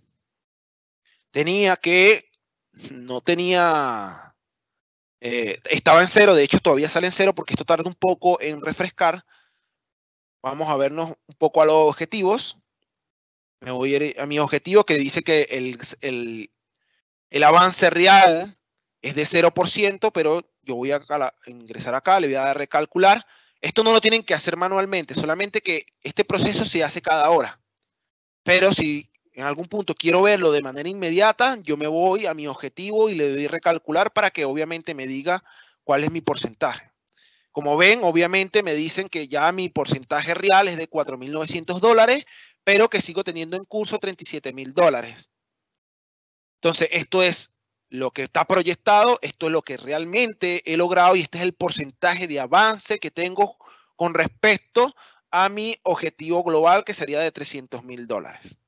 tenía que, no tenía, eh, estaba en cero, de hecho todavía sale en cero porque esto tarda un poco en refrescar. Vamos a vernos un poco a los objetivos. Me voy a ir a mi objetivo que dice que el, el, el avance real es de cero por ciento, pero yo voy a, a ingresar acá, le voy a dar a recalcular. Esto no lo tienen que hacer manualmente, solamente que este proceso se hace cada hora. Pero si en algún punto quiero verlo de manera inmediata, yo me voy a mi objetivo y le doy a recalcular para que obviamente me diga cuál es mi porcentaje. Como ven, obviamente me dicen que ya mi porcentaje real es de cuatro mil novecientos dólares, pero que sigo teniendo en curso treinta y siete mil dólares. Entonces, esto es lo que está proyectado, esto es lo que realmente he logrado y este es el porcentaje de avance que tengo con respecto a mi objetivo global, que sería de trescientos mil dólares.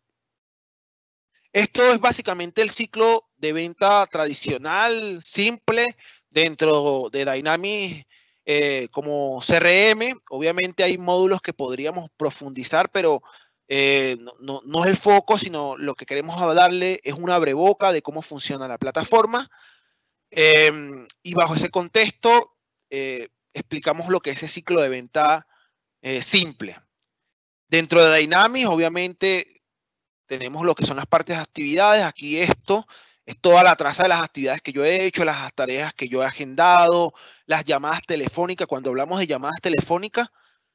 Esto es básicamente el ciclo de venta tradicional, simple, dentro de Dynamics eh, como C R M. Obviamente hay módulos que podríamos profundizar, pero eh, no, no, no es el foco, sino lo que queremos darle es una abreboca de cómo funciona la plataforma. Eh, y bajo ese contexto, eh, explicamos lo que es ese ciclo de venta eh, simple. Dentro de Dynamics, obviamente, tenemos lo que son las partes de actividades. Aquí esto es toda la traza de las actividades que yo he hecho, las tareas que yo he agendado, las llamadas telefónicas. Cuando hablamos de llamadas telefónicas,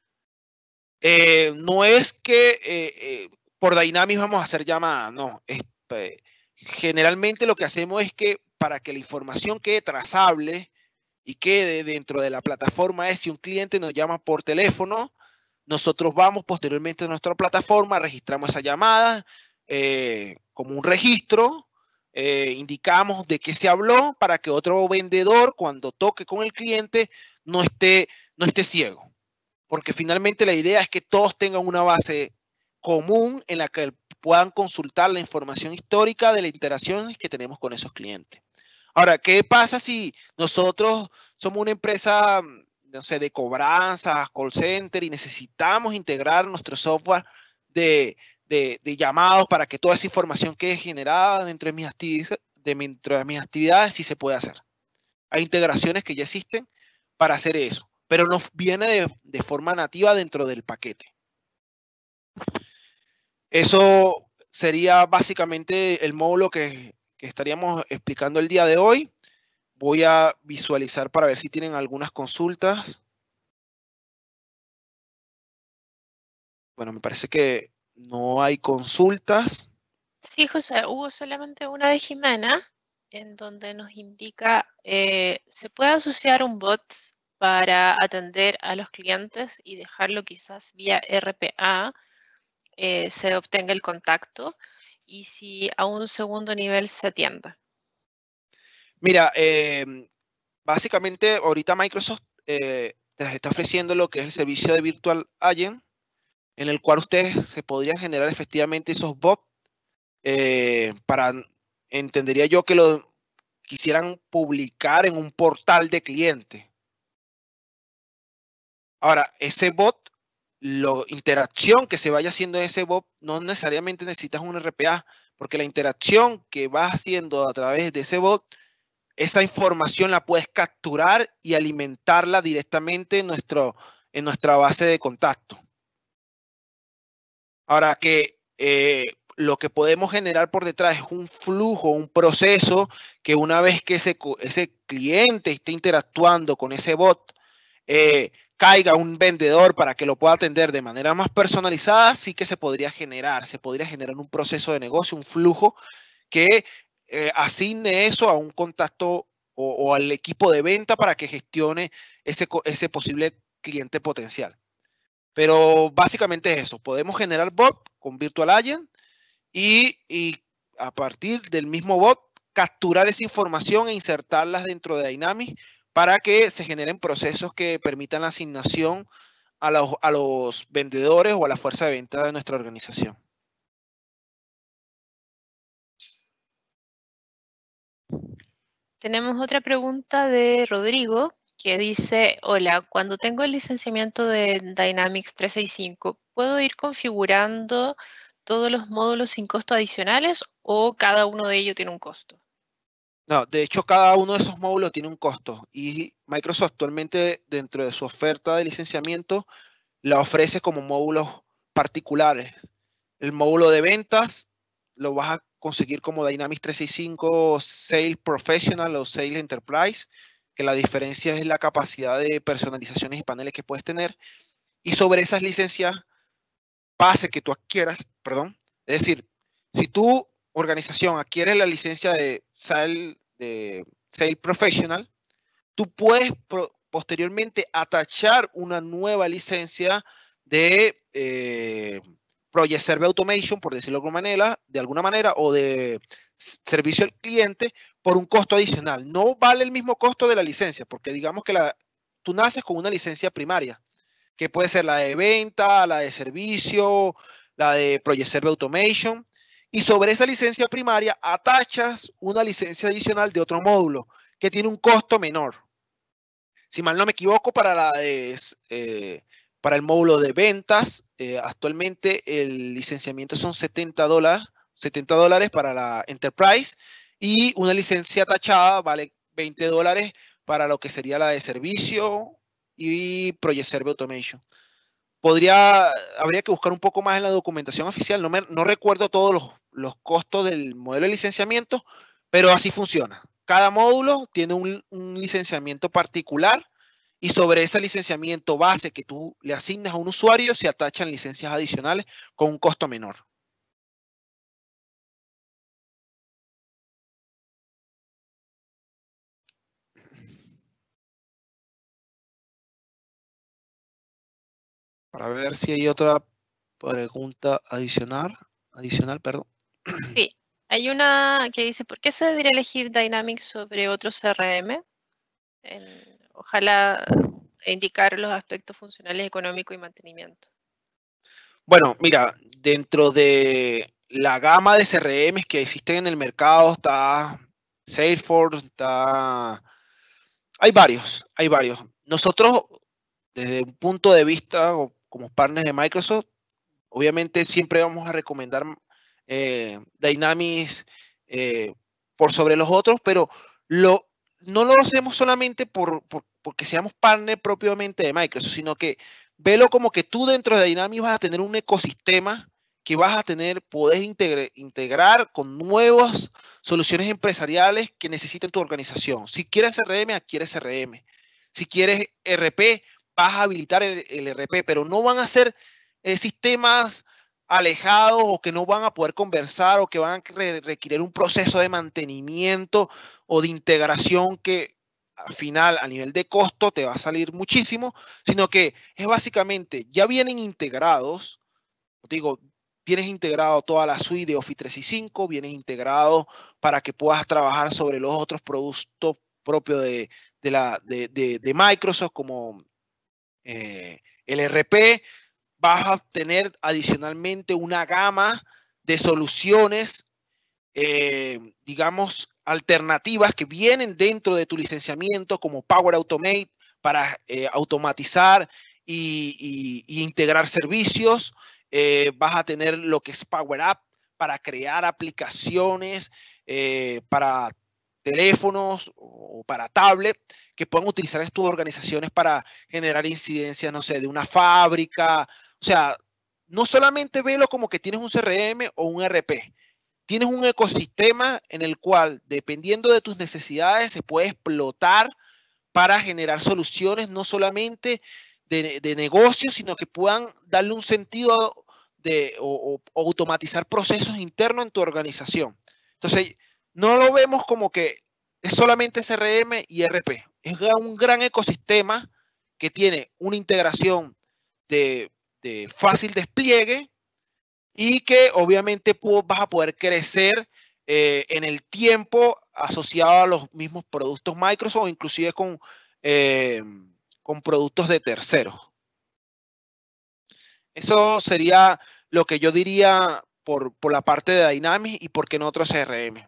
eh, no es que eh, eh, por Dynamics vamos a hacer llamadas, no. Es, eh, generalmente lo que hacemos es que para que la información quede trazable y quede dentro de la plataforma es si un cliente nos llama por teléfono, nosotros vamos posteriormente a nuestra plataforma, registramos esa llamada eh, como un registro, eh, indicamos de qué se habló para que otro vendedor cuando toque con el cliente no esté, no esté ciego. Porque finalmente la idea es que todos tengan una base común en la que puedan consultar la información histórica de las interacciones que tenemos con esos clientes. Ahora, ¿qué pasa si nosotros somos una empresa, no sé, de cobranzas, call center y necesitamos integrar nuestro software de, de, de llamados para que toda esa información quede generada dentro de mis actividades, dentro de mis actividades, sí se puede hacer? Hay integraciones que ya existen para hacer eso, pero no viene de, de forma nativa dentro del paquete. Eso sería básicamente el módulo que, que estaríamos explicando el día de hoy. Voy a visualizar para ver si tienen algunas consultas. Bueno, me parece que no hay consultas. Sí, José, hubo solamente una de Jimena, en donde nos indica, eh, ¿se puede asociar un bot para atender a los clientes y dejarlo quizás vía R P A, eh, se obtenga el contacto y si a un segundo nivel se atienda? Mira, eh, básicamente ahorita Microsoft eh, te está ofreciendo lo que es el servicio de Virtual Agent, en el cual ustedes se podrían generar efectivamente esos bots eh, para, entendería yo que lo quisieran publicar en un portal de cliente. Ahora, ese bot, la interacción que se vaya haciendo en ese bot, no necesariamente necesitas un R P A, porque la interacción que vas haciendo a través de ese bot, esa información la puedes capturar y alimentarla directamente en, nuestro, en nuestra base de contacto. Ahora que eh, lo que podemos generar por detrás es un flujo, un proceso que una vez que ese, ese cliente esté interactuando con ese bot, eh, caiga un vendedor para que lo pueda atender de manera más personalizada, sí que se podría generar, se podría generar un proceso de negocio, un flujo que eh, asigne eso a un contacto o, o al equipo de venta para que gestione ese, ese posible cliente potencial. Pero básicamente es eso. Podemos generar bot con Virtual Agent y, y a partir del mismo bot capturar esa información e insertarlas dentro de Dynamics para que se generen procesos que permitan la asignación a los, a los vendedores o a la fuerza de venta de nuestra organización. Tenemos otra pregunta de Rodrigo que dice, hola, cuando tengo el licenciamiento de Dynamics trescientos sesenta y cinco, ¿puedo ir configurando todos los módulos sin costo adicionales o cada uno de ellos tiene un costo? No, de hecho, cada uno de esos módulos tiene un costo y Microsoft actualmente dentro de su oferta de licenciamiento la ofrece como módulos particulares. El módulo de ventas lo vas a conseguir como Dynamics trescientos sesenta y cinco Sales Professional o Sales Enterprise, que la diferencia es la capacidad de personalizaciones y paneles que puedes tener. Y sobre esas licencias base que tú adquieras, perdón, es decir, si tu organización adquiere la licencia de Sales, de Sales Professional, tú puedes pro, posteriormente atachar una nueva licencia de eh, Project Server Automation, por decirlo de alguna manera, de alguna manera, o de servicio al cliente por un costo adicional. No vale el mismo costo de la licencia, porque digamos que la, tú naces con una licencia primaria, que puede ser la de venta, la de servicio, la de Project Server Automation, y sobre esa licencia primaria atachas una licencia adicional de otro módulo que tiene un costo menor. Si mal no me equivoco, para, la de, eh, para el módulo de ventas, eh, actualmente el licenciamiento son setenta dólares, setenta dólares para la Enterprise y una licencia tachada vale veinte dólares para lo que sería la de servicio y Project Server Automation. Podría, habría que buscar un poco más en la documentación oficial, no, me, no recuerdo todos los, los costos del modelo de licenciamiento, pero así funciona. Cada módulo tiene un, un licenciamiento particular y sobre ese licenciamiento base que tú le asignas a un usuario se atachan licencias adicionales con un costo menor. Para ver si hay otra pregunta adicional, adicional, perdón. Sí, hay una que dice, ¿por qué se debería elegir Dynamics sobre otro C R M? En, ojalá indicar los aspectos funcionales, económicos y mantenimiento. Bueno, mira, dentro de la gama de C R Ms que existen en el mercado está Salesforce, está... Hay varios, hay varios. Nosotros, desde un punto de vista como partners de Microsoft, obviamente siempre vamos a recomendar eh, Dynamics eh, por sobre los otros, pero lo, no lo hacemos solamente por, por, porque seamos partner propiamente de Microsoft, sino que velo como que tú dentro de Dynamics vas a tener un ecosistema que vas a tener, poder integre, integrar con nuevas soluciones empresariales que necesiten tu organización. Si quieres C R M, adquiere C R M. Si quieres R P, vas a habilitar el, el R P, pero no van a ser eh, sistemas alejados o que no van a poder conversar o que van a re requerir un proceso de mantenimiento o de integración que al final a nivel de costo te va a salir muchísimo, sino que es básicamente, ya vienen integrados, digo, vienes integrado toda la suite de Office trescientos sesenta y cinco, vienes integrado para que puedas trabajar sobre los otros productos propios de, de, la, de, de, de Microsoft como eh, el R P. vas a tener adicionalmente una gama de soluciones, eh, digamos, alternativas que vienen dentro de tu licenciamiento, como Power Automate, para eh, automatizar y, y, y integrar servicios. Eh, vas a tener lo que es Power App para crear aplicaciones eh, para teléfonos o para tablet que puedan utilizar en tus organizaciones para generar incidencias, no sé, de una fábrica. O sea, no solamente velo como que tienes un C R M o un E R P. Tienes un ecosistema en el cual, dependiendo de tus necesidades, se puede explotar para generar soluciones no solamente de, de negocio, sino que puedan darle un sentido de o, o automatizar procesos internos en tu organización. Entonces, no lo vemos como que es solamente C R M y E R P. Es un gran ecosistema que tiene una integración de, de fácil despliegue y que obviamente vas a poder crecer eh, en el tiempo asociado a los mismos productos Microsoft o inclusive con, eh, con productos de terceros. Eso sería lo que yo diría por, por la parte de Dynamics y por qué no otro C R M.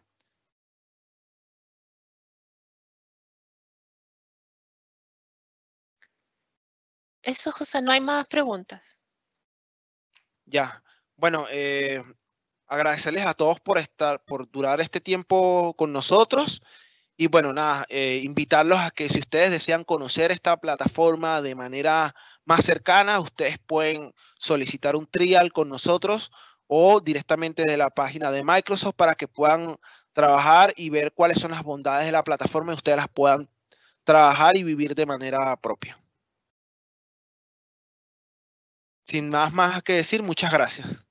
Eso, José, no hay más preguntas. Ya, bueno, eh, agradecerles a todos por estar, por durar este tiempo con nosotros. Y bueno, nada, eh, invitarlos a que si ustedes desean conocer esta plataforma de manera más cercana, ustedes pueden solicitar un trial con nosotros o directamente de la página de Microsoft para que puedan trabajar y ver cuáles son las bondades de la plataforma y ustedes las puedan trabajar y vivir de manera propia. Sin más más que decir, muchas gracias.